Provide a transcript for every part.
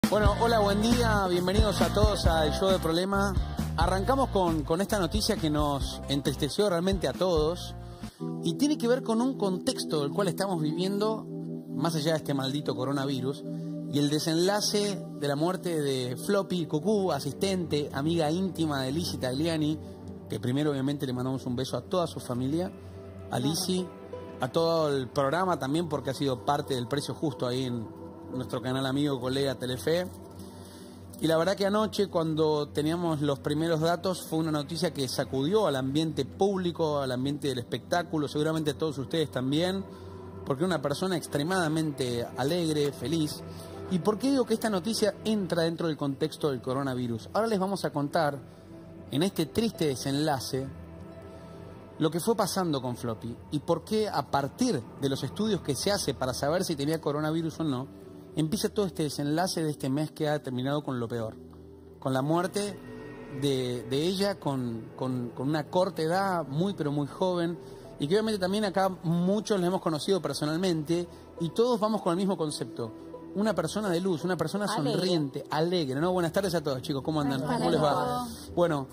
Bueno, hola, buen día, bienvenidos a todos al Show de Problema. Arrancamos con esta noticia que nos entristeció realmente a todos y tiene que ver con un contexto del cual estamos viviendo, más allá de este maldito coronavirus, y el desenlace de la muerte de Floppy Cucú, asistente, amiga íntima de Lizzy Tagliani, que primero obviamente le mandamos un beso a toda su familia, a Lizzy, a todo el programa también porque ha sido parte del Precio Justo ahí en nuestro canal amigo, colega Telefe. Y la verdad que anoche, cuando teníamos los primeros datos, fue una noticia que sacudió al ambiente público, al ambiente del espectáculo, seguramente a todos ustedes también, porque una persona extremadamente alegre, feliz. ¿Y por qué digo que esta noticia entra dentro del contexto del coronavirus? Ahora les vamos a contar, en este triste desenlace, lo que fue pasando con Floppy y por qué, a partir de los estudios que se hace para saber si tenía coronavirus o no, empieza todo este desenlace de este mes que ha terminado con lo peor, con la muerte de ella, con una corta edad, muy pero muy joven, y que obviamente también acá muchos la hemos conocido personalmente, y todos vamos con el mismo concepto. Una persona de luz, una persona sonriente, alegre, ¿no? Buenas tardes a todos, chicos, ¿cómo andan? ¿Cómo les va? Bueno,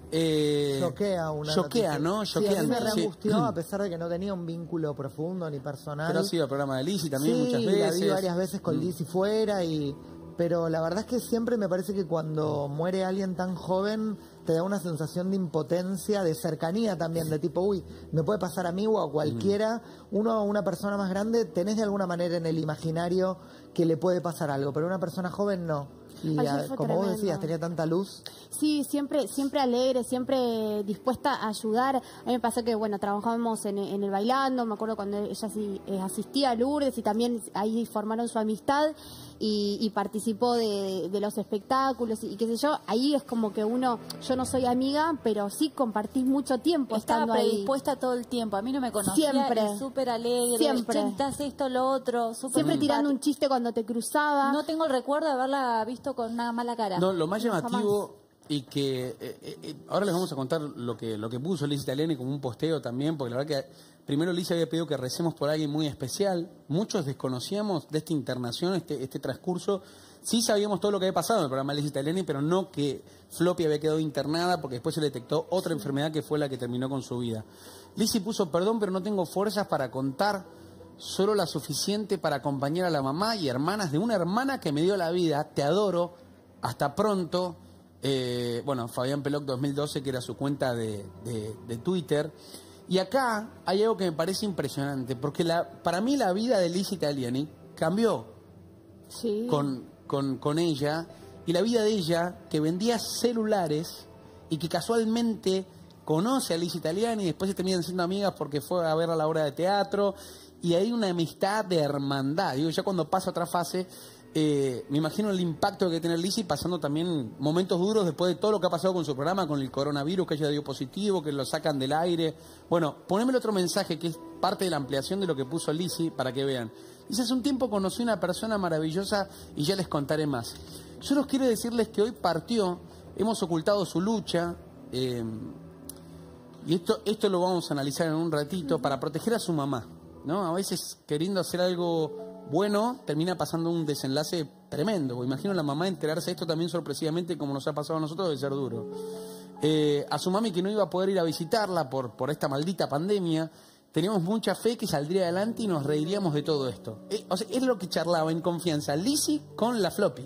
choquea, ¿no? Sí, a mí me reangustió, a pesar de que no tenía un vínculo profundo ni personal. Pero ha sido el programa de Lizzy también muchas veces. Sí, la vi varias veces con Lizzy fuera, pero la verdad es que siempre me parece que cuando muere alguien tan joven te da una sensación de impotencia, de cercanía también, de tipo, uy, me puede pasar a mí o a cualquiera. Uno, una persona más grande, tenés de alguna manera en el imaginario que le puede pasar algo, pero una persona joven no. Y como vos decías, tenía tanta luz. Sí, siempre alegre, siempre dispuesta a ayudar. A mí me pasó que, bueno, trabajábamos en el Bailando, me acuerdo cuando ella sí asistía a Lourdes y también ahí formaron su amistad y participó de los espectáculos y qué sé yo. Ahí es como que yo no soy amiga, pero sí compartís mucho tiempo estando ahí. Estaba predispuesta todo el tiempo, a mí no me conocía. Siempre. Súper alegre. Siempre. Necesitas esto, lo otro. Siempre tirando un chiste cuando te cruzaba. No tengo el recuerdo de haberla visto con una mala cara. No, lo más llamativo y que ahora les vamos a contar lo que puso Lizzy Tagliani como un posteo también, porque la verdad que primero Lizzy había pedido que recemos por alguien muy especial. Muchos desconocíamos de esta internación, este transcurso. Sí sabíamos todo lo que había pasado en el programa de Lizzy Tagliani, pero no que Floppy había quedado internada porque después se detectó otra enfermedad que fue la que terminó con su vida. Lizzy puso: perdón, pero no tengo fuerzas para contar, solo la suficiente para acompañar a la mamá y hermanas de una hermana que me dio la vida. Te adoro, hasta pronto. Bueno, Fabián Peloc 2012, que era su cuenta de Twitter. Y acá hay algo que me parece impresionante, porque para mí la vida de Lizzy Tagliani cambió con ella, y la vida de ella, que vendía celulares y que casualmente conoce a Lizzy Tagliani y después se terminan siendo amigas porque fue a ver a la obra de teatro, y hay una amistad de hermandad. Digo, ya cuando pasa a otra fase, me imagino el impacto que tiene Lizzy pasando también momentos duros después de todo lo que ha pasado con su programa, con el coronavirus, que ella dio positivo, que lo sacan del aire. Bueno, poneme el otro mensaje que es parte de la ampliación de lo que puso Lizzy para que vean. Dice: hace un tiempo conocí una persona maravillosa y ya les contaré más. Yo los quiero decirles que hoy partió, hemos ocultado su lucha, y esto lo vamos a analizar en un ratito, para proteger a su mamá, ¿no? A veces, queriendo hacer algo bueno, termina pasando un desenlace tremendo. Imagino a la mamá enterarse de esto también sorpresivamente, como nos ha pasado a nosotros, debe ser duro. A su mami, que no iba a poder ir a visitarla por esta maldita pandemia, teníamos mucha fe que saldría adelante y nos reiríamos de todo esto. O sea, es lo que charlaba en confianza Lizzy con la Floppy.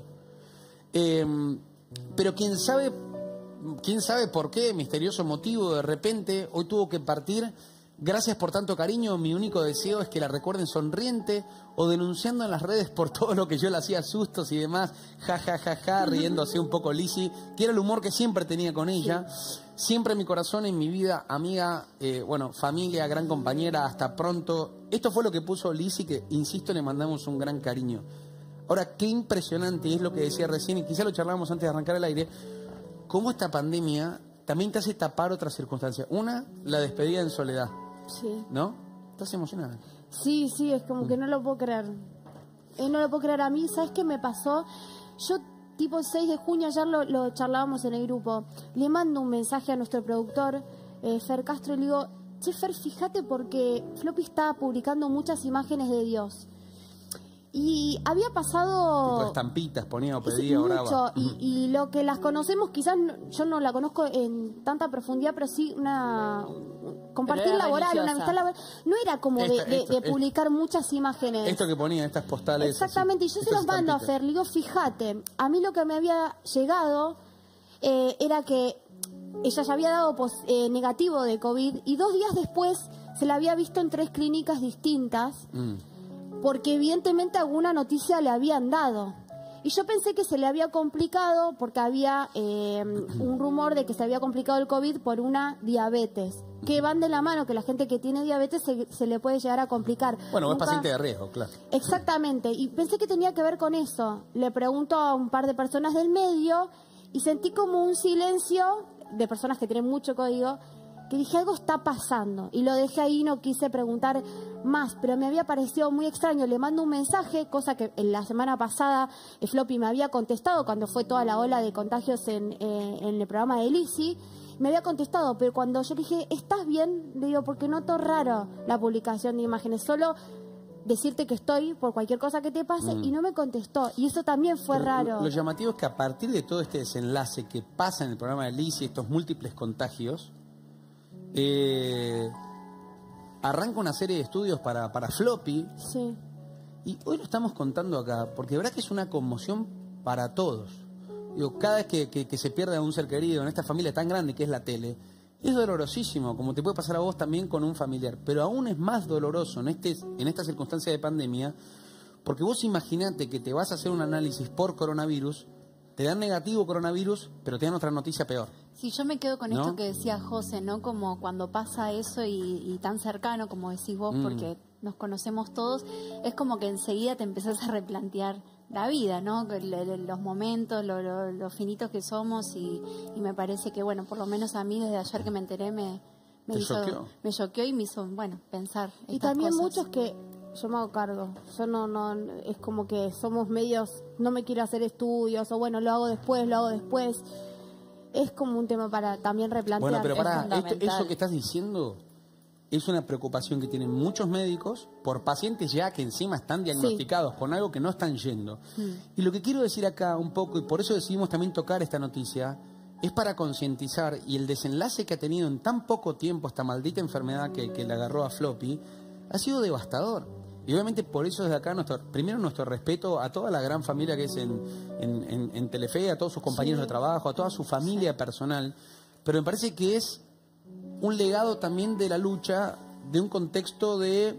Pero quién sabe por qué, misterioso motivo, de repente hoy tuvo que partir. Gracias por tanto cariño, mi único deseo es que la recuerden sonriente o denunciando en las redes por todo lo que yo le hacía sustos y demás, ja, ja, ja, ja, riéndose un poco Lizzy, que era el humor que siempre tenía con ella. Siempre en mi corazón, en mi vida, amiga, bueno, familia, gran compañera, hasta pronto. Esto fue lo que puso Lizzy, que, insisto, le mandamos un gran cariño. Ahora, qué impresionante es lo que decía recién, y quizá lo charlábamos antes de arrancar el aire, cómo esta pandemia también te hace tapar otras circunstancias. Una, la despedida en soledad. Sí. ¿No? ¿Estás emocionada? Sí, es como que no lo puedo creer. No lo puedo creer. A mí, ¿sabes qué me pasó? Yo, tipo el 6 de junio, ayer lo charlábamos en el grupo, le mando un mensaje a nuestro productor, Fer Castro, y le digo: che, Fer, fíjate, porque Floppy estaba publicando muchas imágenes de Dios. Y había pasado... Tipo estampitas, ponía o pedía, mucho, oraba. y lo que las conocemos, quizás yo no la conozco en tanta profundidad, pero sí una compartir era laboral, religiosa. una amistad laboral. No era como de publicar muchas imágenes. Esto que ponía, estas postales. Exactamente, así, y yo se los estas mando a estampitas. Fer, le digo, fíjate, a mí lo que me había llegado era que ella ya había dado negativo de COVID y 2 días después se la había visto en 3 clínicas distintas. Porque evidentemente alguna noticia le habían dado. Y yo pensé que se le había complicado porque había un rumor de que se había complicado el COVID por una diabetes. Que van de la mano, que la gente que tiene diabetes se le puede llegar a complicar. Bueno, es Nunca- paciente de riesgo, claro. Exactamente, y pensé que tenía que ver con eso. Le pregunto a un par de personas del medio y sentí como un silencio de personas que tienen mucho código, que dije, algo está pasando. Y lo dejé ahí, no quise preguntar más, pero me había parecido muy extraño. Le mando un mensaje, cosa que en la semana pasada Floppy me había contestado cuando fue toda la ola de contagios en el programa de Lizzy. Me había contestado, pero cuando yo le dije, ¿estás bien? Le digo, porque noto raro la publicación de imágenes, solo decirte que estoy por cualquier cosa que te pase, y no me contestó. Y eso también fue Pero raro. Lo llamativo es que a partir de todo este desenlace que pasa en el programa de Lizzy, estos múltiples contagios, arranca una serie de estudios para Floppy, Sí. y hoy lo estamos contando acá, porque de verdad que es una conmoción para todos. Digo, cada vez que se pierde a un ser querido en esta familia tan grande que es la tele, es dolorosísimo, como te puede pasar a vos también con un familiar, pero aún es más doloroso en esta circunstancia de pandemia, porque vos imaginate que te vas a hacer un análisis por coronavirus, te dan negativo coronavirus, pero te dan otra noticia peor. Sí, yo me quedo con ¿No? esto que decía José, ¿no? Como cuando pasa eso y tan cercano, como decís vos, porque nos conocemos todos, es como que enseguida te empezás a replantear la vida, ¿no? Los momentos, lo finitos que somos y me parece que, bueno, por lo menos a mí desde ayer que me enteré ¿Te choqueó? me choqueó y me hizo, bueno, pensar Y estas también cosas. muchos que yo me hago cargo. Yo no, es como que somos medios, no me quiero hacer estudios, o bueno, lo hago después. Es como un tema para también replantear. Bueno, pero pará, fundamental. eso que estás diciendo es una preocupación que tienen muchos médicos por pacientes ya que encima están diagnosticados con algo que no están yendo. Y lo que quiero decir acá un poco, y por eso decidimos también tocar esta noticia, es para concientizar, y el desenlace que ha tenido en tan poco tiempo esta maldita enfermedad que le agarró a Floppy ha sido devastador. Y obviamente por eso desde acá, primero nuestro respeto a toda la gran familia que es en Telefe, a todos sus compañeros de trabajo, a toda su familia personal, pero me parece que es un legado también de la lucha, de un contexto de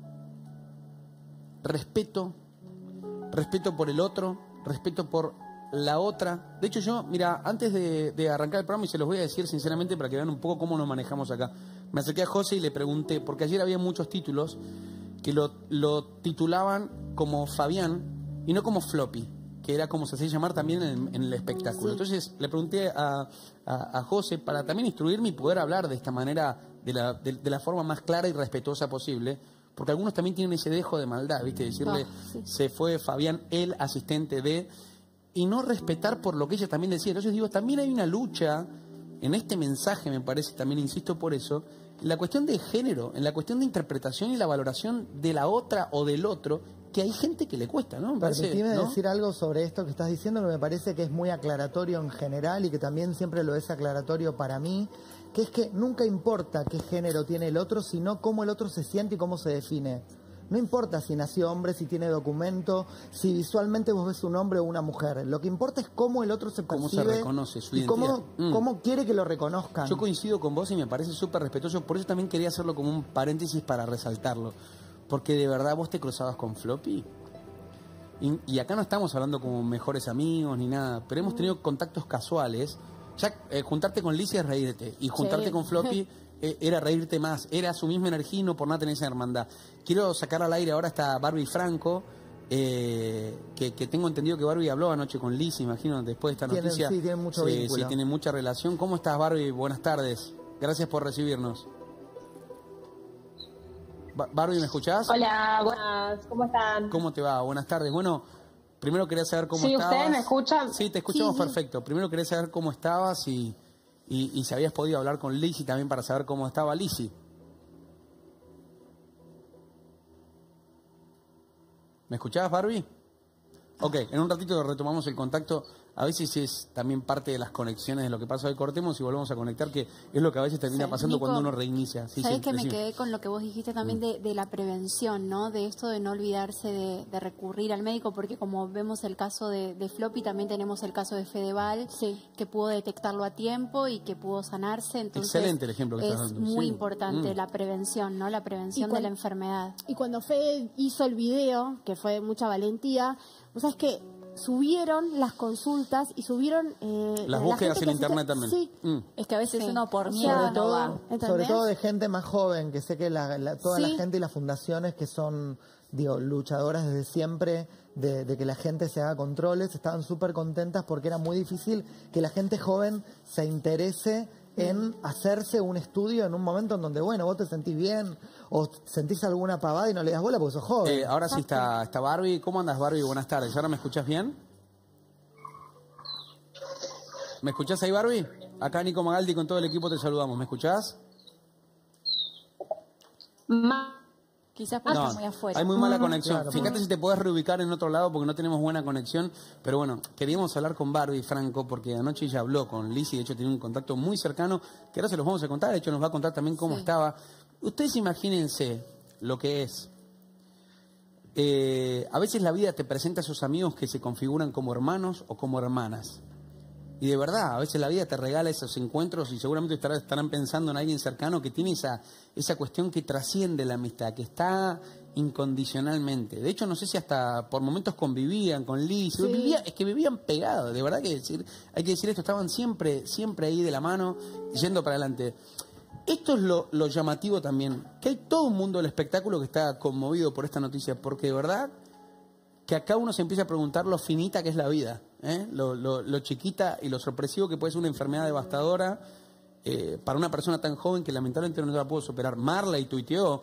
respeto por el otro, respeto por la otra. De hecho yo, mira, antes de arrancar el programa, y se los voy a decir sinceramente para que vean un poco cómo nos manejamos acá, me acerqué a José y le pregunté, porque ayer había muchos títulos que lo titulaban como Fabián y no como Floppy, que era como se hacía llamar también en el espectáculo. Sí. Entonces le pregunté a José para también instruirme y poder hablar de esta manera, de la forma más clara y respetuosa posible, porque algunos también tienen ese dejo de maldad, ¿viste? Decirle, Sí. se fue Fabián, el asistente de... y no respetar por lo que ella también decía. Entonces digo, también hay una lucha en este mensaje, me parece, también insisto por eso, en la cuestión de género, en la cuestión de interpretación y la valoración de la otra o del otro, que hay gente que le cuesta, ¿no? Me parece, Permitime ¿no? decir algo sobre esto que estás diciendo, que me parece que es muy aclaratorio en general y que también siempre lo es aclaratorio para mí, que es que nunca importa qué género tiene el otro, sino cómo el otro se siente y cómo se define. No importa si nació hombre, si tiene documento, si visualmente vos ves un hombre o una mujer. Lo que importa es cómo el otro se Cómo se percibe reconoce su y identidad. cómo quiere que lo reconozcan. Yo coincido con vos y me parece súper respetuoso, por eso también quería hacerlo como un paréntesis para resaltarlo, porque de verdad vos te cruzabas con Floppy. Y acá no estamos hablando como mejores amigos ni nada, pero hemos tenido contactos casuales. Ya juntarte con Lizzy es reírte, y juntarte Sí. con Floppy era reírte más, era su misma energía y no por nada tener esa hermandad. Quiero sacar al aire ahora esta Barbie Franco, que tengo entendido que Barbie habló anoche con Lizzy, imagino, después de esta Tienen- noticia. sí, tienen mucho vínculo. Sí, tienen mucha relación. ¿Cómo estás, Barbie? Buenas tardes. Gracias por recibirnos. Barbie, ¿me escuchás? Hola, buenas, ¿cómo están? ¿Cómo te va? Buenas tardes. Bueno, primero quería saber cómo Sí, estabas. ¿ustedes me escuchan? Sí, te escuchamos Sí, sí. perfecto. Primero quería saber cómo estabas y si habías podido hablar con Lizzy también para saber cómo estaba Lizzy. ¿Me escuchabas, Barbie? Ok, en un ratito retomamos el contacto. A veces es también parte de las conexiones de lo que pasa hoy. Cortemos y volvemos a conectar, que es lo que a veces termina pasando Nico, cuando uno reinicia. Sí, ¿sabés sí, que me decime. quedé con lo que vos dijiste también de la prevención, ¿no? De esto de no olvidarse de recurrir al médico, porque como vemos el caso de Floppy, también tenemos el caso de Fedeval, que pudo detectarlo a tiempo y que pudo sanarse. Entonces, excelente el ejemplo que estás es dando. muy Sí. importante la prevención, ¿no? La prevención de la enfermedad. Y cuando Fede hizo el video, que fue mucha valentía, vos sabés que subieron las consultas y subieron Las la búsquedas gente en que internet también. Sí. Es que a veces uno por O miedo sea, no va. ¿entendés? Sobre todo de gente más joven, que sé que toda Sí. la gente y las fundaciones que son, digo, luchadoras desde siempre de que la gente se haga controles, estaban súper contentas porque era muy difícil que la gente joven se interese en hacerse un estudio en un momento en donde, bueno, vos te sentís bien o sentís alguna pavada y no le das bola porque sos joven. Ahora sí está Barbie. ¿Cómo andas, Barbie? Buenas tardes. ¿Ahora me escuchás bien? ¿Me escuchás ahí, Barbie? Acá Nico Magaldi con todo el equipo te saludamos. ¿Me escuchás? Quizás porque está muy afuera. hay muy mala conexión. claro, Fíjate si te podés reubicar en otro lado porque no tenemos buena conexión. Pero bueno, queríamos hablar con Barbie, Franco, porque anoche ella habló con Lizzy. De hecho, tiene un contacto muy cercano que ahora se los vamos a contar. De hecho, nos va a contar también cómo estaba. Ustedes imagínense lo que es. A veces la vida te presenta a esos amigos que se configuran como hermanos o como hermanas. Y de verdad, a veces la vida te regala esos encuentros y seguramente estarán pensando en alguien cercano que tiene esa cuestión que trasciende la amistad, que está incondicionalmente. De hecho, no sé si hasta por momentos convivían con Liz. Sí. Es que vivían pegados, de verdad hay que decir esto, estaban siempre ahí de la mano, yendo para adelante. Esto es lo llamativo también, que hay todo un mundo del espectáculo que está conmovido por esta noticia, porque de verdad que acá uno se empieza a preguntar lo finita que es la vida, lo chiquita y lo sorpresivo que puede ser una enfermedad devastadora para una persona tan joven que lamentablemente no la pudo superar. Marley tuiteó,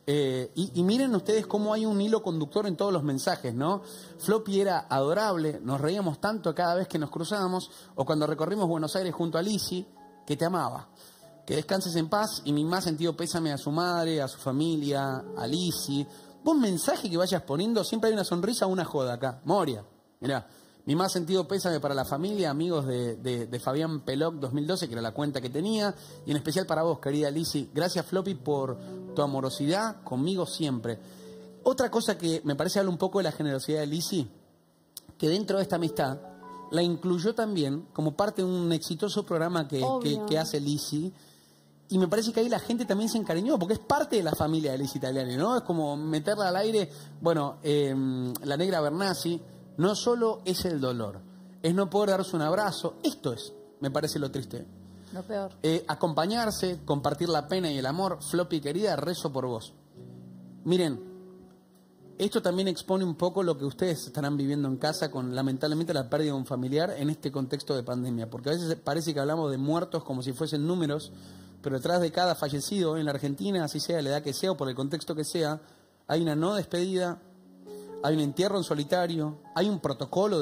y miren ustedes cómo hay un hilo conductor en todos los mensajes, ¿no? Floppy era adorable, nos reíamos tanto cada vez que nos cruzábamos, o cuando recorrimos Buenos Aires junto a Lizzy, que te amaba. Que descanses en paz y mi más sentido pésame a su madre, a su familia, a Lizzy. Vos mensaje que vayas poniendo, siempre hay una sonrisa o una joda acá. Moria, mirá, mi más sentido pésame para la familia, amigos de Fabián Peloc 2012, que era la cuenta que tenía, y en especial para vos, querida Lizzy. Gracias, Floppy, por tu amorosidad conmigo siempre. Otra cosa que me parece habla un poco de la generosidad de Lizzy, que dentro de esta amistad la incluyó también como parte de un exitoso programa que hace Lizzy. Y me parece que ahí la gente también se encariñó, porque es parte de la familia de Lizzy Tagliani, ¿no? Es como meterla al aire. Bueno, la negra Bernasi no solo es el dolor, es no poder darse un abrazo. Esto es, me parece lo triste. Lo peor. Acompañarse, compartir la pena y el amor. Floppy, querida, rezo por vos. Miren, esto también expone un poco lo que ustedes estarán viviendo en casa con, lamentablemente, la pérdida de un familiar en este contexto de pandemia. Porque a veces parece que hablamos de muertos como si fuesen números, pero detrás de cada fallecido en la Argentina, así sea la edad que sea o por el contexto que sea, hay una no despedida, hay un entierro en solitario, hay un protocolo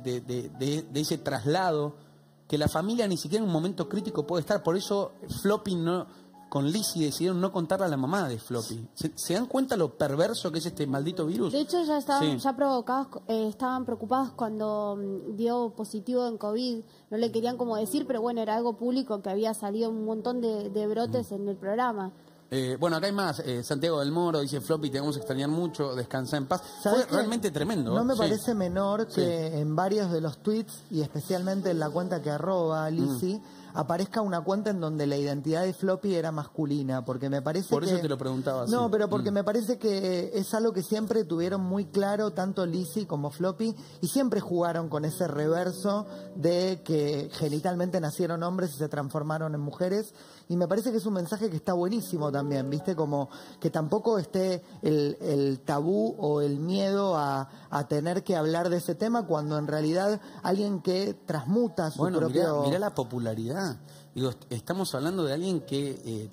de ese traslado que la familia ni siquiera en un momento crítico puede estar. Por eso Floppy con Lizzy decidieron no contarle a la mamá de Floppy. ¿Se dan cuenta lo perverso que es este maldito virus? De hecho, ya estaban estaban preocupados cuando dio positivo en COVID. No le querían como decir, pero bueno, era algo público que había salido un montón de brotes en el programa. Bueno, acá hay más. Santiago del Moro dice, Floppy, te vamos a extrañar mucho, descansa en paz. Fue ¿Sabés qué? realmente tremendo. No me Sí. parece menor que en varios de los tweets, y especialmente en la cuenta que arroba Lizzy, aparezca una cuenta en donde la identidad de Floppy era masculina, porque me parece Por que... eso te lo preguntaba. No, sí. pero porque me parece que es algo que siempre tuvieron muy claro tanto Lizzy como Floppy, y siempre jugaron con ese reverso de que genitalmente nacieron hombres y se transformaron en mujeres, y me parece que es un mensaje que está buenísimo también, ¿viste? Como que tampoco esté el tabú o el miedo a tener que hablar de ese tema, cuando en realidad alguien que transmuta su propio... Mirá la popularidad. Digo, estamos hablando de alguien que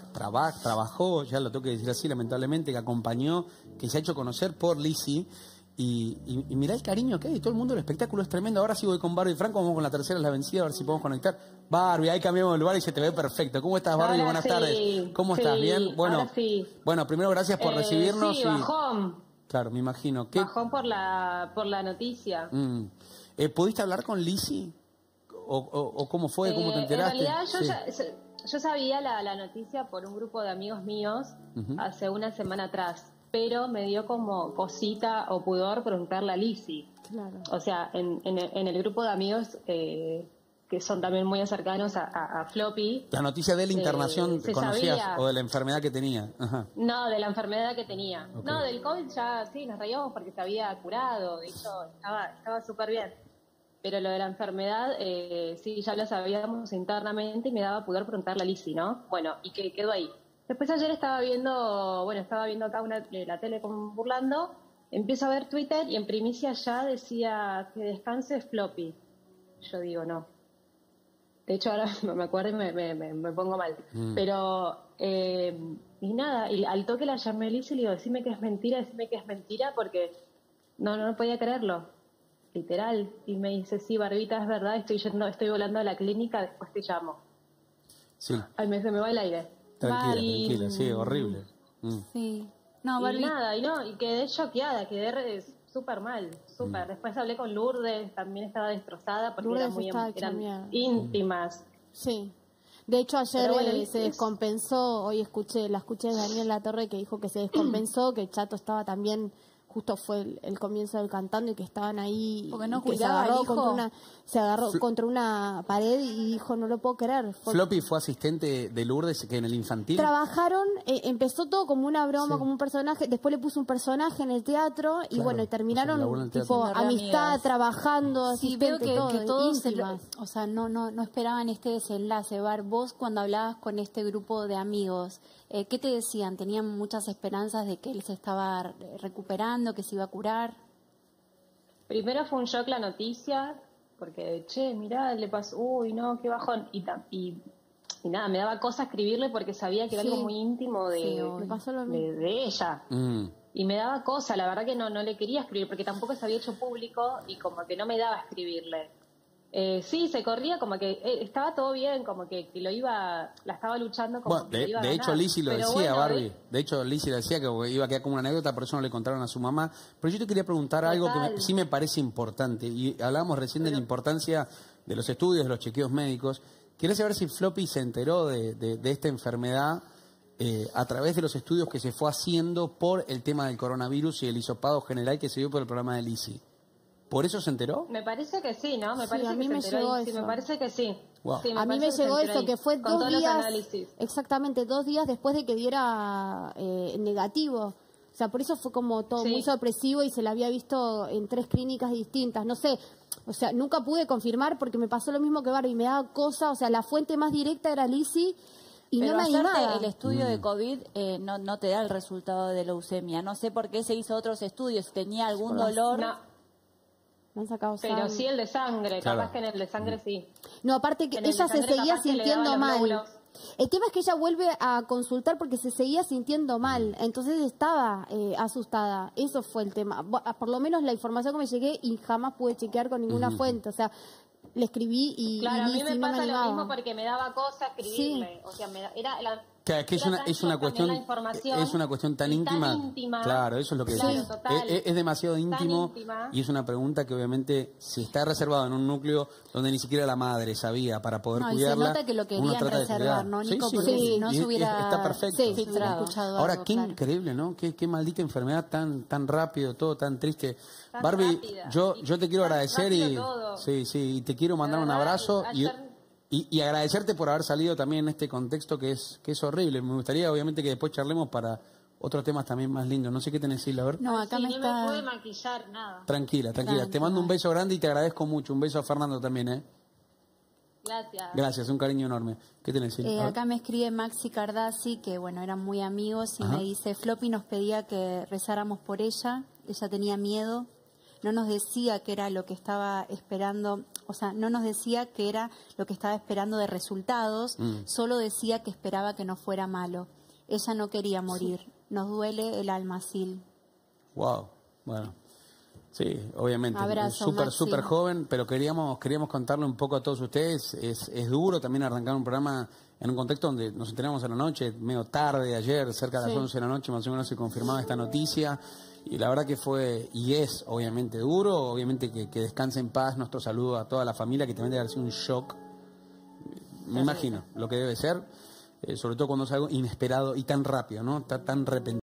trabajó, ya lo tengo que decir así, lamentablemente, que acompañó, que se ha hecho conocer por Lizzy. Y mirá el cariño que hay, todo el mundo del espectáculo es tremendo. Ahora sí voy con Barbie Franco, vamos con la tercera, la vencida, a ver si podemos conectar. Barbie, ahí cambiamos de lugar y se te ve perfecto. ¿Cómo estás, Barbie? Ahora Buenas sí, tardes. ¿Cómo estás? sí, ¿Bien? Bueno, ahora sí. Bueno, primero gracias por recibirnos. Sí, bajón. Claro, me imagino. Bajón por la noticia. ¿Pudiste hablar con Lizzy? ¿O cómo fue? ¿Cómo te enteraste? En realidad Sí. yo sabía la noticia por un grupo de amigos míos hace una semana atrás, pero me dio como cosita o pudor preguntarle a Lizzy. Claro. O sea, en el grupo de amigos que son también muy cercanos a Floppy. La noticia de la internación, se ¿conocías? sabía. ¿O de la enfermedad que tenía? Ajá. No, de la enfermedad que tenía. Ok. No, del COVID ya sí, nos reíamos porque se había curado, de hecho estaba súper bien. Pero lo de la enfermedad, sí, ya lo sabíamos internamente y me daba pudor preguntarle a Lizzy, ¿no? Bueno, y que quedó ahí. Después ayer estaba viendo acá la tele como burlando, empiezo a ver Twitter y en primicia ya decía que descanse Floppy. Yo digo, no. De hecho ahora me acuerdo y me pongo mal. Pero, y nada, y al toque la llamé a Lizzy y le digo, decime que es mentira porque no podía creerlo. Literal. Y me dice, sí, Barbita, es verdad, estoy volando a la clínica, después te llamo. Sí. Ay, se me va el aire. Tranquila, sí, horrible. Sí. No, Y Barbie, nada, y quedé choqueada, quedé súper mal, súper. Después hablé con Lourdes, también estaba destrozada porque Lourdes eran muy estaba hecha eran mierda. íntimas. Sí. De hecho, ayer Pero bueno, se descompensó. Hoy la escuché de Daniel Latorre que dijo que se descompensó, que Chato estaba también, justo fue el comienzo del cantando y que estaban ahí. Porque no y que cuidaba al hijo. se agarró contra una pared y dijo, no lo puedo creer. Floppy fue asistente de Lourdes que en el infantil. Trabajaron, empezó todo como una broma, Sí. como un personaje, después le puso un personaje en el teatro y Claro, bueno, y o sea, laburó en terminaron el teatro. tipo Siendo re amistad, amigas. trabajando, sí, veo asistente, todo, que todos íntimas. o sea, no esperaban este desenlace. Bar, vos cuando hablabas con este grupo de amigos, ¿qué te decían? ¿Tenían muchas esperanzas de que él se estaba recuperando, que se iba a curar? Primero fue un shock la noticia, porque, che, mirá, le pasó, uy, no, qué bajón. Y nada, me daba cosa escribirle porque sabía que era Sí. algo muy íntimo Sí, me pasó lo mismo. de ella. Mm. Y me daba cosa, la verdad que no le quería escribir porque tampoco se había hecho público y como que no me daba escribirle. Sí, se corría como que estaba todo bien, como que la estaba luchando como Bueno, que lo iba a de hecho ganar. Lizzy lo Pero decía, bueno, Barbie. De hecho Lizzy lo decía que iba a quedar como una anécdota, por eso no le contaron a su mamá. Pero yo te quería preguntar algo que Total. sí me parece importante. Y hablábamos recién de la importancia de los estudios, de los chequeos médicos. Quería saber si Floppy se enteró de esta enfermedad a través de los estudios que se fue haciendo por el tema del coronavirus y el hisopado general que se dio por el programa de Lizzy. ¿Por eso se enteró? Me parece que sí, ¿no? Me Sí, parece a mí que me se enteró llegó ahí. Sí, eso. me parece que sí. Wow. Sí, A mí me parece se llegó enteró eso, ahí, que fue con 2 todos los días, análisis. exactamente 2 días después de que diera negativo. O sea, por eso fue como todo Sí. muy sorpresivo y se la había visto en 3 clínicas distintas. No sé, o sea, nunca pude confirmar porque me pasó lo mismo que Barbie, me daba cosa, o sea, la fuente más directa era Lizzy y Pero no me hacerte animaba. el estudio de COVID no te da el resultado de leucemia. No sé por qué se hizo otros estudios. Si tenía algún dolor. No, Me han sacado pero sangre. sí el de sangre, Claro. capaz que en el de sangre sí. No, aparte que En el ella de se sangre seguía capaz que le sintiendo daban los mal. glóbulos. El tema es que ella vuelve a consultar porque se seguía sintiendo mal, entonces estaba asustada. Eso fue el tema. Por lo menos la información que me llegué y jamás pude chequear con ninguna fuente. O sea, le escribí y Claro, a mí Lizzy me no pasa lo animaba. mismo porque me daba cosa escribirle. O sea, Claro, es que era tan es una shock cuestión también la información es una cuestión tan y tan íntima. íntima. Claro, eso es lo que Claro, decís. total. Es demasiado íntimo íntima. y es una pregunta que obviamente si está reservado en un núcleo donde ni siquiera la madre sabía para poder No, y se cuidarla. nota que lo uno querían trata de reservar, cuidar. ¿no, Sí, Nico? sí, Porque sí. si no Y se hubiera está perfecto. Sí, se hubiera claro. escuchado Ahora, algo, qué claro. increíble, ¿no? Qué maldita enfermedad tan rápido, todo tan triste. Tan Barbie, rápida. yo te quiero Tan agradecer rápido y todo. sí, y te quiero mandar La un verdad, abrazo ayer- y agradecerte por haber salido también en este contexto que es horrible. Me gustaría obviamente que después charlemos para otros temas también más lindos. No sé qué tenés, Silvia, a ver. No, acá Sí, me ni está... me pude maquillar, nada. Tranquila. Te mando un beso grande y te agradezco mucho. Un beso a Fernando también, ¿eh? Gracias. Gracias, un cariño enorme. ¿Qué tenés, Silvia? A ver. Acá me escribe Maxi Cardassi, que bueno, eran muy amigos, y Ajá. me dice, Floppy nos pedía que rezáramos por ella tenía miedo, no nos decía que era lo que estaba esperando, o sea, no nos decía que era lo que estaba esperando de resultados, solo decía que esperaba que no fuera malo. Ella no quería morir, nos duele el alma, Sil. Wow, bueno. Sí, obviamente. Abrazo, Súper, Maxi. súper joven, pero queríamos contarle un poco a todos ustedes. Es duro también arrancar un programa en un contexto donde nos enteramos a la noche, medio tarde, ayer, cerca de las 11 de la noche, más o menos se confirmaba esta noticia. Y la verdad que fue, y es obviamente duro, obviamente que descanse en paz. Nuestro saludo a toda la familia, que también debe haber sido un shock. Me imagino lo que debe ser, sobre todo cuando es algo inesperado y tan rápido, ¿no? Tan repentino.